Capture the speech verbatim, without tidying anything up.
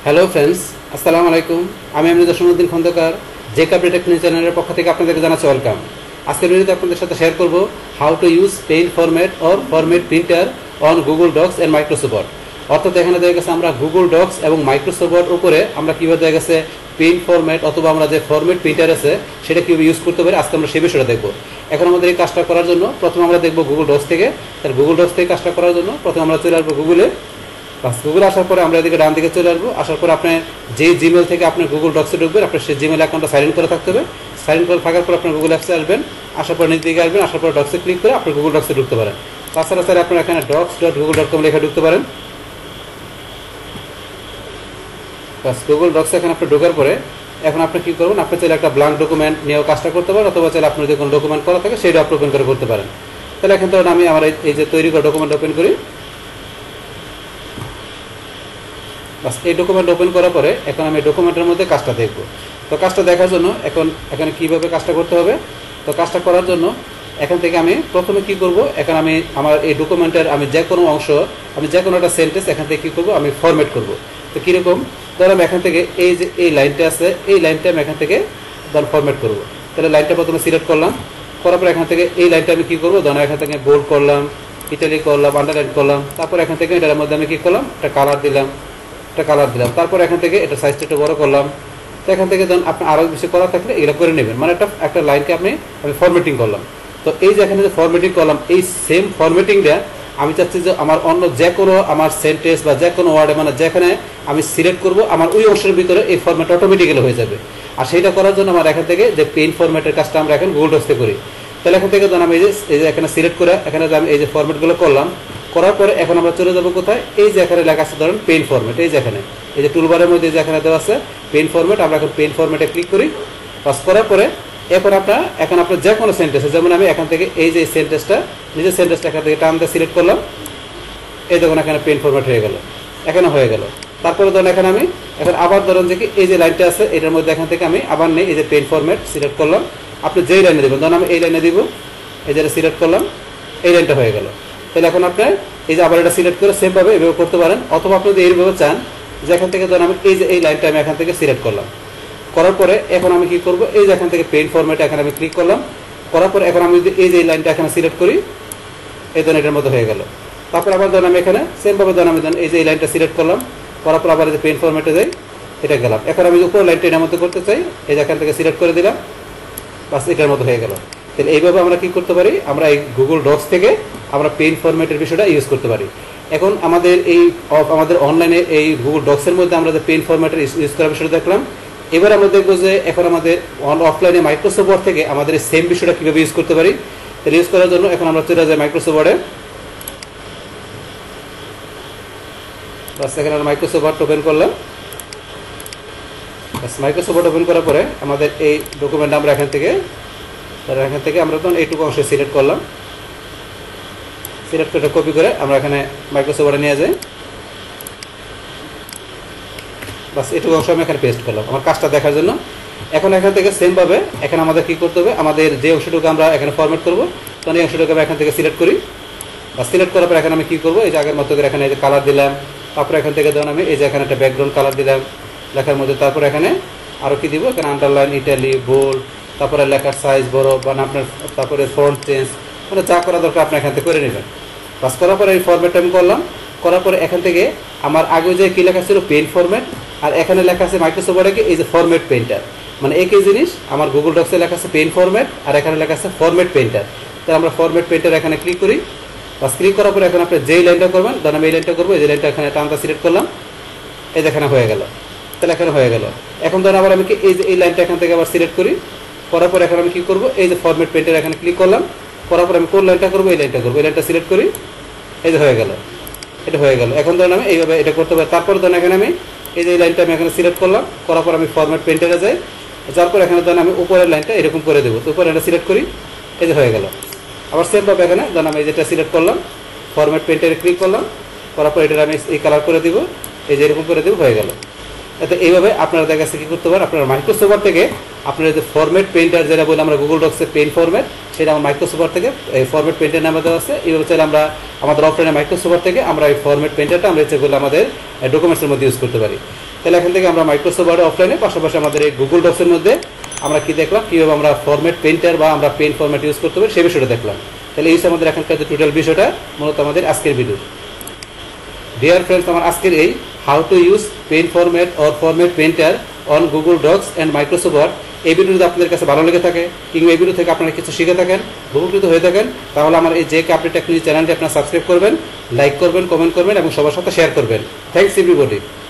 Hello friends, আসসালামু আলাইকুম। আমি আমরিদা সমুদ্দিন খন্দকার জেকাবি টেকনিক চ্যানেলের পক্ষ থেকে আপনাদেরকে জানাচ্ছি ওয়েলকাম। আজকের ভিডিওতে আপনাদের সাথে শেয়ার করব how to use paint format or format printer on Google Docs and Microsoft Word. অর্থাৎ এখানে দেখা গেছে আমরা গুগল ডক্স এবং মাইক্রোসফট ওয়ার্ড উপরে আমরা কীভাবে দেখা গেছে পেইন্ট ফরম্যাট অথবা আমরা যে ফরম্যাট প্রিন্টার আছে সেটা কীভাবে ইউজ করতে পারি, আজকে আমরা সেই বিষয়টা দেখব। এখন আমাদের এই কাজটা করার জন্য প্রথমে আমরা দেখব গুগল ডক্স থেকে। তার গুগল ডক্স থেকে কাজটা করার জন্য প্রথমে আমরা চলে আসবো গুগলে। বাস গুগল আসার পরে আমরা এদিকে ডান দিকে চলে আসবো। আসার পরে আপনি যে জিমেল থেকে আপনি গুগল ডক্সে ঢুকবেন, আপনার সেই জিমেল অ্যাকাউন্টটা সাইন করে থাকতে হবে। সাইন করে থাকার পর আপনার গুগল অ্যাপসে আসবেন। আসার পর নিচ দিকে আসবেন, আসার পর ডক্সে ক্লিক করে আপনার গুগল ডক্সে ঢুকতে পারেন। তাছাড়া স্যার আপনার এখানে docs dot Google dot com লেখা ঢুকতে পারেন। বাস গুগল ডক্সে এখানে আপনি ঢোকার পরে এখন আপনি কী করবেন, আপনি চাইলে একটা ব্ল্যাঙ্ক ডকুমেন্ট নিয়েও কাজটা করতে পারেন, অথবা চাইলে আপনার যে কোনো ডকুমেন্ট করা থাকে সেইটা আপনি ওপেন করে করতে পারেন। তাহলে এখন তো আমি আমার এই যে তৈরি করা ডকুমেন্ট ওপেন করি। বাস এই ডকুমেন্ট ওপেন করার পরে এখন আমি ডকুমেন্টের মধ্যে কাজটা দেখব। তো কাজটা দেখার জন্য এখন এখানে কীভাবে কাজটা করতে হবে, তো কাজটা করার জন্য এখান থেকে আমি প্রথমে কি করব, এখন আমি আমার এই ডকুমেন্টের আমি যে কোনো অংশ, আমি যে কোনো একটা সেন্টেন্স এখান থেকে কী করবো, আমি ফরম্যাট করব। তো কীরকম, ধর আমি এখান থেকে এই যে এই লাইনটা আছে, এই লাইনটা আমি এখান থেকে ধর ফরম্যাট করব। তাহলে লাইনটা প্রথমে সিলেক্ট করলাম, করার পর এখান থেকে এই লাইনটা আমি কী করবো, ধর এখান থেকে বোল্ড করলাম, ইটালিক করলাম, আন্ডারলাইন করলাম। তারপর এখান থেকে এটার মধ্যে আমি কী করলাম, একটা কালার দিলাম, একটা কালার দিলাম। তারপর এখান থেকে এটা সাইজটা একটু বড় করলাম। তো এখান থেকে ধরুন আপনি আরও বেশি করা থাকলে এগুলো করে নেবেন, মানে একটা একটা লাইনকে আপনি আমি ফরম্যাটিং করলাম। তো এই যে এখানে যে ফরম্যাটিং করলাম, এই সেম ফরম্যাটিংটা আমি চাচ্ছি যে আমার অন্য যে কোনো আমার সেন্টেন্স বা যে কোনো ওয়ার্ডে, মানে যেখানে আমি সিলেক্ট করব আমার ওই অংশের ভিতরে এই ফরম্যাট অটোমেটিক্যালি হয়ে যাবে। আর সেইটা করার জন্য আমার এখান থেকে যে পেইন্ট ফরম্যাটের কাজটা আমরা এখন গুগল ডক্সে করি। তাহলে এখান থেকে ধরুন আমি এই যে এই যে এখানে সিলেক্ট করে এখানে আমি এই যে ফরম্যাটগুলো করলাম, করার পরে এখন আমরা চলে যাবো কোথায়, এই যে এখানে লেখা আছে ধরুন পেইন্ট ফরম্যাট, এই যে এখানে এই যে টুলবারের মধ্যে যে এখানে দেওয়া আছে পেইন্ট ফরম্যাট, আমরা এখন পেইন্ট ফরম্যাটে ক্লিক করি। পাস করার পরে এখন আপনার এখন আপনার যে কোনো সেন্টেন্স, যেমন আমি এখান থেকে এই যে সেন্টেন্সটা নিজের সেন্টেন্সটা এখান থেকে টান দিয়ে সিলেক্ট করলাম, এই দেখুন এখানে পেইন্ট ফরম্যাট হয়ে গেল, এখানে হয়ে গেল। তারপরে ধরুন এখানে আমি এখন আবার ধরুন যে কি এই যে লাইনটা আছে এটার মধ্যে এখান থেকে আমি আবার নেই এই যে পেইন্ট ফরম্যাট সিলেক্ট করলাম। আপনি যেই লাইনে দেবেন, ধরুন আমি এই লাইনে দিব, এই যে সিলেক্ট করলাম, এই লাইনটা হয়ে গেল। তাহলে এখন আপনার এই যে আবার এটা সিলেক্ট করে সেমভাবে এভাবে করতে পারেন, অথবা আপনি যদি এইভাবে চান যে এখান থেকে ধরুন আমি এই যে এই লাইনটা আমি এখান থেকে সিলেক্ট করলাম, করার পরে এখন আমি কি করব, এই যে এখান থেকে পেইন্ট ফরম্যাটে এখানে আমি ক্লিক করলাম, করার পরে এখন আমি যদি এই যে এই লাইনটা এখানে সিলেক্ট করি, এই ধরুন এটার মতো হয়ে গেল। তারপর আবার ধরুন আমি এখানে সেমভাবে ধরুন আমি ধরুন এই যে এই লাইনটা সিলেক্ট করলাম, করার পর আবার এই যে পেইন্ট ফরম্যাটে যাই, এটা গেলাম। এখন আমি উপর লাইনটা এটার মতো করতে চাই, এই যে এখান থেকে সিলেক্ট করে দিলাম, বাস এটার মতো হয়ে গেল। তাহলে এইভাবে আমরা কি করতে পারি, আমরা এই গুগল ডক্স থেকে আমরা পেইন্ট ফরম্যাটের বিষয়টা ইউজ করতে পারি। এখন আমাদের এই আমাদের অনলাইনে এই গুগল ডক্সের মধ্যে আমরা যে পেইন্ট ফরম্যাটের ইউজ করার বিষয়টা দেখলাম। এবার আমরা দেখবো যে এখন আমাদের অফলাইনে মাইক্রোসফট ওয়ার্ড থেকে আমাদের এই সেম বিষয়টা কীভাবে ইউজ করতে পারি। তাহলে ইউজ করার জন্য এখন আমরা চলে যাই মাইক্রোসফট ওয়ার্ডে। বাস এখানে আমরা মাইক্রোসফট ওয়ার্ড ওপেন করলাম। বাস মাইক্রোসফট ওয়ার্ড ওপেন করার পরে আমাদের এই ডকুমেন্ট আমরা এখান থেকে এখান থেকে আমরা তখন এইটুকু অংশ সিলেক্ট করলাম, সিলেক্ট করে কপি করে আমরা এখানে মাইক্রোসফট ওয়ার্ডে নিয়ে যাই। বাস এটুকু অংশ আমি এখানে পেস্ট করলাম আমার কাজটা দেখার জন্য। এখন এখান থেকে সেমভাবে এখন আমাদের কী করতে হবে, আমাদের যে অংশটুকু আমরা এখানে ফরম্যাট করবো তখন এই অংশটুকু আমি এখান থেকে সিলেক্ট করি। বা সিলেক্ট করার পর এখানে আমি কী করবো, এই যে আগের মতো করে এখানে এই যে কালার দিলাম। তারপরে এখান থেকে ধরুন আমি এই যে এখানে একটা ব্যাকগ্রাউন্ড কালার দিলাম লেখার মধ্যে। তারপরে এখানে আরও কী দিব, এখানে আন্ডারলাইন, ইটালি, বোল্ড, তারপরে লেখার সাইজ বড় বা আপনার, তারপরে ফন্ট চেঞ্জ, মানে যা করা দরকার আপনি এখান থেকে করে নেবেন। বাস করার পরে এই ফরম্যাটটা আমি করলাম, করার পরে এখান থেকে আমার আগে যে কী লেখা ছিল পেইন্ট ফরম্যাট, আর এখানে লেখা আছে মাইক্রোসফট ওয়ার্ডে এই যে ফরম্যাট পেইন্টার, মানে একই জিনিস আমার গুগল ডক্সে লেখা আছে পেইন্ট ফরম্যাট আর এখানে লেখা আছে ফরম্যাট পেইন্টার। তাহলে আমরা ফরম্যাট পেইন্টার এখানে ক্লিক করি। বাস ক্লিক করার পরে এখন আপনি যেই লাইনটা করবেন, ধরুন আমি এই লাইনটা করবো, এই যে লাইনটা এখানে টানটা সিলেক্ট করলাম, এই যে এখানে হয়ে গেল। তাহলে এখানে হয়ে গেল। এখন ধরুন আবার আমি কি এই যে এই লাইনটা এখান থেকে আবার সিলেক্ট করি, করার পর এখন আমি কী করবো, এই যে ফরম্যাট পেইন্টার এখানে ক্লিক করলাম, করার পর আমি কোন লাইনটা করবো, এই লাইনটা করবো, এই লাইনটা সিলেক্ট করি, এই যে হয়ে গেল, এটা হয়ে গেল। এখন ধরুন আমি এইভাবে এটা করতে পারি। তারপর ধরুন এখানে আমি এই যে এই লাইনটা আমি এখানে সিলেক্ট করলাম, করার পর আমি ফরম্যাট পেইন্টারে যাই, যার পর এখানে ধরুন আমি উপরের লাইনটা এরকম করে দেবো, তো উপরে এটা সিলেক্ট করি, এই যে হয়ে গেল। আবার সেমভাবে এখানে ধরুন আমি যেটা সিলেক্ট করলাম, ফরম্যাট পেইন্টারে ক্লিক করলাম, করার পর এটা আমি এই কালার করে দিব, এই যে এরকম করে দেবো, হয়ে গেল। এতে এইভাবে আপনারা দেখা যাচ্ছে কী করতে পারেন, আপনারা মাইক্রোসফট ওয়ার্ড থেকে আপনার যে ফরম্যাট পেইন্টার যেটা বলে আমরা গুগল ডক্সের পেইন্ট ফরম্যাট, সেটা আমার মাইক্রোসফট ওয়ার্ড থেকে এই ফরম্যাট পেইন্টার নামে দেওয়া আছে। এইভাবে চাইলে আমরা আমাদের অফলাইনে মাইক্রোসফট ওয়ার্ড থেকে আমরা এই ফরম্যাট পেইন্টারটা আমরা ইচ্ছে করলে আমাদের ডকুমেন্টসের মধ্যে ইউজ করতে পারি। তাহলে এখান থেকে আমরা মাইক্রোসফট ওয়ার্ড অফলাইনে পাশাপাশি আমাদের এই গুগল ডক্সের মধ্যে আমরা কি দেখলাম কীভাবে আমরা ফরম্যাট পেন্টার বা আমরা পেন ফরম্যাট ইউজ করতে পারি সেই বিষয়টা দেখলাম। তাহলে এই আমাদের এখানকার যে টোটাল বিষয়টা মূলত আমাদের আজকের ভিডিও। ডিয়ার ফ্রেন্ডস, আমার আজকের এই how to use pen format or format painter on Google Docs and Microsoft Word, এই ভিডিওটি আপনাদের কাছে ভালো লেগে থাকে কিংবা এই ভিডিও থেকে আপনারা কিছু শিখে থাকেন, উপকৃত হয়ে থাকেন, তাহলে আমার এই জে কে আপডেট টেকনোলজি চ্যানেলটি আপনারা সাবস্ক্রাইব করবেন, লাইক করবেন, কমেন্ট করবেন এবং সবার সাথে শেয়ার করবেন। Thanks everybody.